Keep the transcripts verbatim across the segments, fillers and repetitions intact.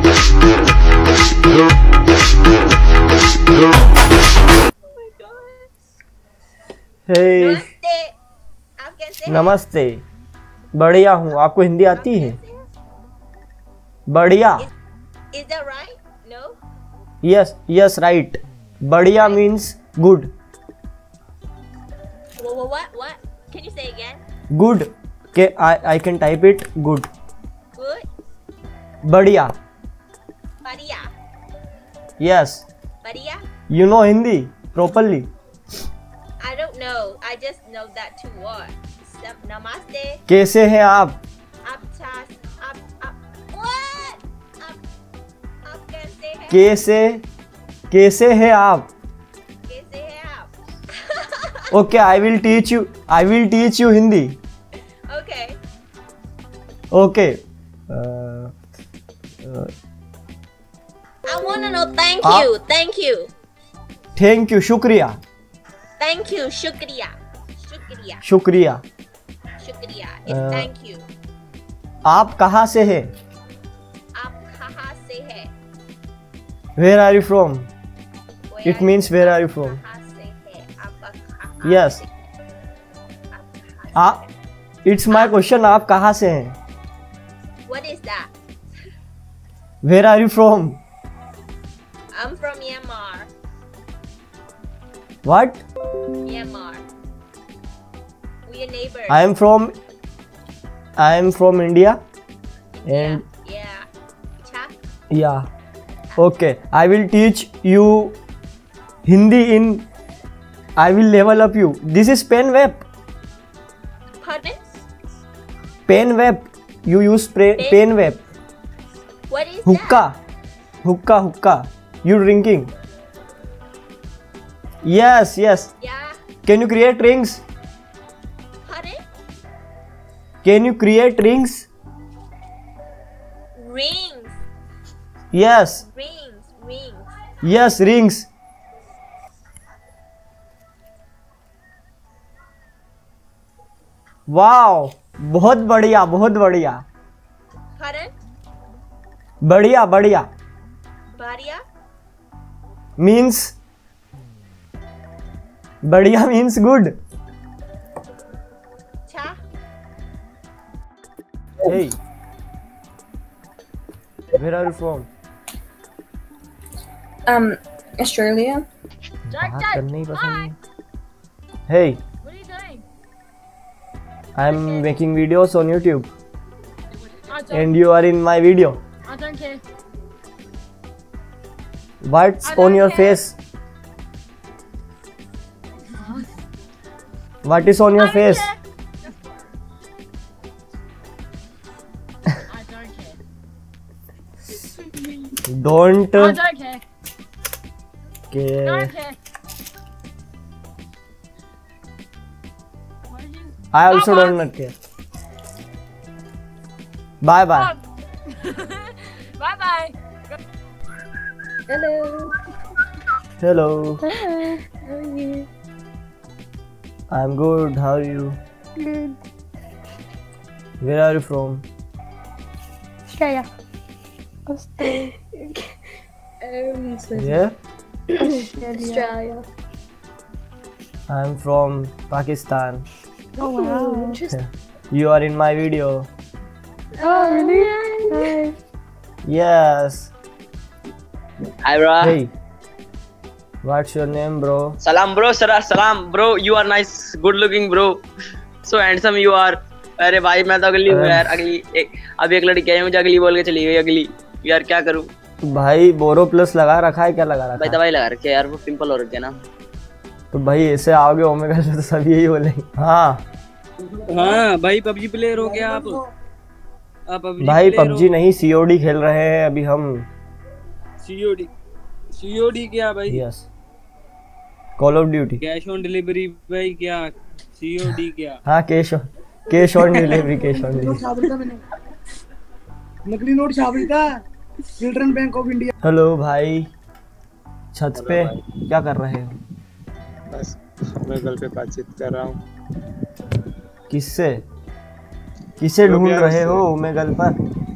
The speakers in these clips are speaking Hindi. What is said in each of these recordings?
हे नमस्ते। आप कैसे हैं? नमस्ते, बढ़िया हूँ। आपको हिंदी आती है? बढ़िया। Is that right? No? Yes yes right. बढ़िया means good. What, what, what, what? Can you say again? Good okay I I can type it good. Good? बढ़िया। Baria? Yes Baria? You know Hindi properly? I don't know. I just know that two words. Sam- Namaste. कैसे हैं आप? Aptas. Up, up. What? Up, up कैसे हैं? कैसे कैसे हैं आप? कैसे हैं आप? Okay I will teach you I will teach you Hindi. Okay. Okay I wanna know. Thank आप- you. Thank you. Thank you शुक्रिया Thank you. Shukriya. Shukriya. शुक्रिया। Shukriya. It's Uh, thank you. आप कहाँ से हैं? आप कहाँ से हैं? Where are you from? Where it means where are you from? कहाँ से है? आपका कहाँ यस से? आप कहाँ से आप इट्स माई क्वेश्चन। आप कहाँ से हैं? है? What is that? Where are you from? I'm from Myanmar. What? Myanmar. We are neighbors. I am from I am from India and Yeah. Yeah. अच्छा. Yeah okay I will teach you Hindi in I will level up you. This is pen web. Pardon? Pen web you use pen web. What is hookah hookah hookah you drinking? Yes yes that? Yeah. Can you create rings? Pardon? Can you create rings? Rings. Yes Rings. Rings. Yes rings. Wow बहुत बढ़िया बहुत बढ़िया Pardon? बढ़िया बढ़िया Baria? मीन्स बढ़िया means good. Cha? Hey, where are you from? Um, Australia. बात करना ही पसंद नहीं। Hey, What are you doing? I'm making videos on YouTube I don't, and you are in my video. I don't care. What's I on don't your care. face? What is on your I don't face? care. I don't care. Don't I don't care. care. Don't care. What did you? I also Bye-bye. do not care. Bye bye. Bye bye. Hello. Hello. How are you? I'm good. How are you? Good. Where are you from? Australia. Australia. um, Yeah. Australia. I'm from Pakistan. Oh wow. Interesting. You are in my video. Oh really? Hi. Yes. Hi, bro. Hey. What's your name, bro? Salam, bro. Sara, salam, bro. You are nice, good looking, bro. So handsome you are. अरे भाई मैं तो अगली हूँ यार। अगली एक अब एक लड़की आई मुझे अगली बोल के चली गई अगली। यार क्या करूँ भाई बोरो प्लस लगा रखा है? क्या लगा रखा भाई? है? दवाई लगा रखी है यार, वो पिंपल हो रखे ना। तो भाई ऐसे आओगे ओमेगा से तो सब यही बोलेंगे। हाँ हाँ भाई पबजी प्लेयर हो गया आप? आप पबजी भाई पबजी नहीं सीओडी खेल रहे हैं अभी हम। सीओडी सीओडी क्या भाई? Yes call of duty. Cash on delivery भाई क्या? सीओडी क्या? हाँ cash on cash on delivery cash on delivery. नकली नोट छापी था children bank of India. Hello भाई छत पे क्या कर रहे हो? बस गूगल पे बातचीत कर रहा हूँ। किससे किसे लोग ढूंढ यार रहे से- हो ओमेगल पर?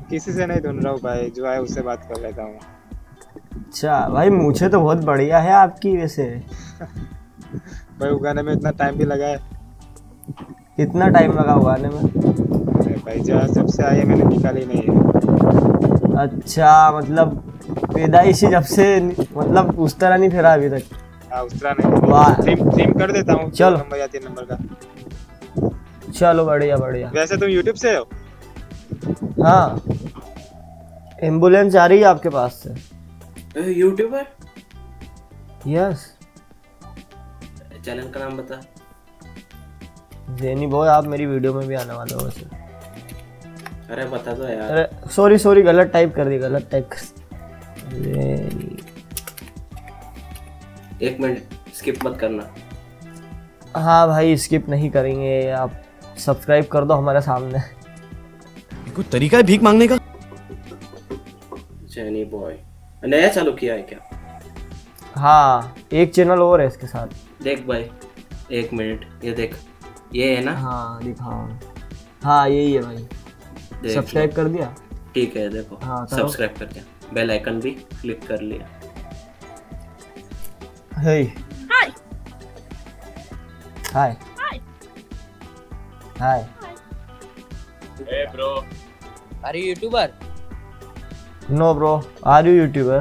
किसी से नहीं ढूंढ रहा हूँ भाई, जो है उससे बात कर लेता हूँ। अच्छा भाई, मुझे तो बहुत बढ़िया है आपकी वैसे। भाई उगाने में इतना टाइम भी लगा है। इतना टाइम लगा उगाने में? अरे भाई जहाँ जब से आई है मैंने निकाली नहीं है। अच्छा मतलब पैदाइशी जब से, मतलब उस तरह नहीं फिरा अभी तक? हाँ उस तरह नहीं। वाह। ट्रिम ट्रिम कर देता हूँ। चलो। नंबर या तीन नंबर का। चलो बढ़िया बढ़िया। वैसे तुम यूट्यूब से हो? हाँ, एम्बुलेंस आ रही है आपके पास से। यूट्यूबर? यस। चैनल का नाम बता। जेनी बॉय, आप मेरी वीडियो में भी आने वाले हो वैसे। अरे बता दो यार। अरे सॉरी सॉरी, गलत टाइप कर दी, गलत टाइप कर। जेनी। एक मिनट स्किप मत करना। हाँ भाई स्किप नहीं करेंगे, आप सब्सक्राइब कर दो हमारे सामने। कोई तरीका है भीख मांगने का? जेनी बॉय नया चालू किया है क्या? हाँ, एक चैनल और है इसके साथ। देख भाई एक मिनट, ये देख, ये है ना? हाँ दिखाओ। हाँ यही है भाई। सब्सक्राइब कर दिया? ठीक है देखो। हाँ सब्सक्राइब कर दिया, बेल आइकन भी क्लिक कर लिया। Hey hi hi hi hi. Hey bro, Are you YouTuber? No bro, are you YouTuber?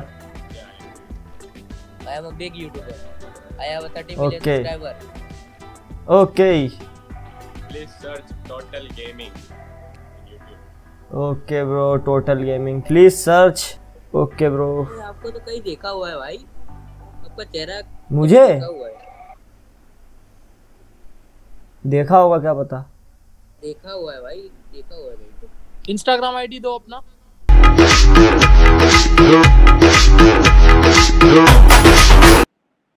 I am a big YouTuber. I have a thirty million Okay. subscriber. Okay please search Total Gaming on YouTube. Okay bro, Total Gaming please search. Okay bro. अरे, आपको तो कहीं देखा हुआ है भाई, आपका चेहरा मुझे देखा हुआ है। देखा होगा, क्या पता। देखा हुआ है भाई, देखा हुआ है मेरे को। इंस्टाग्राम आईडी दो अपना।